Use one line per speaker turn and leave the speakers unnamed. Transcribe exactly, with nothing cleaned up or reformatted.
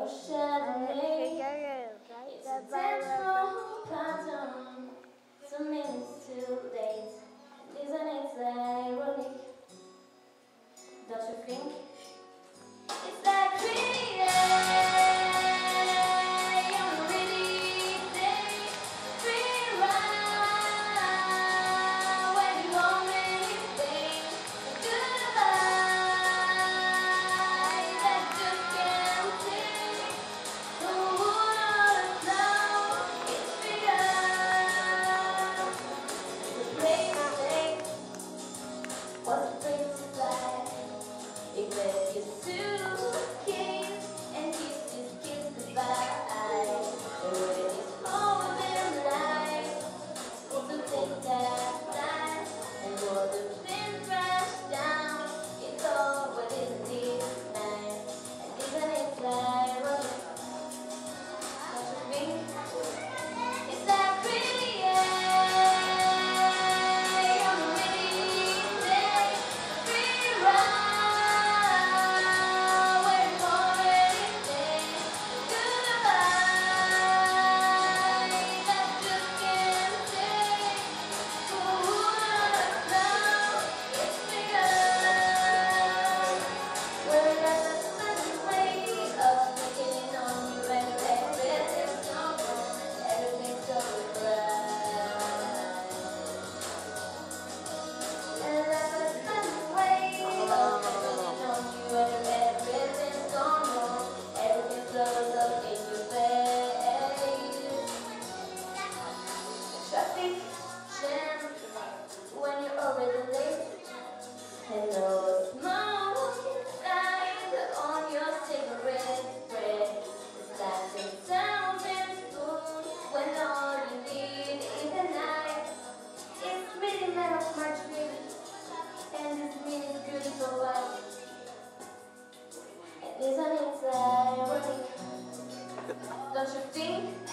Chardonnay. It's a tense pattern. Two minutes too late. Isn't it ironic? Don't you think? It's that pretty day on a rainy day. Free ride when you want anything. Goodbye that you can't see. Who would know it's freedom? The place to stay was a place to fly. You left your suitcase and kissed his kiss goodbye. The word is home and light. It's the thing that night, and all the things crash down. It's all what is this night, and isn't it ironic? Don't you think? It's that pretty day on a rainy day. Free ride. Traffic jam when you're already late. Hello, smoke light on your cigarette bread. It's like a thousand spoons when all you need is a knife. It's really made of March baby, and this meat is beautiful white. And isn't it ironic? Don't you think?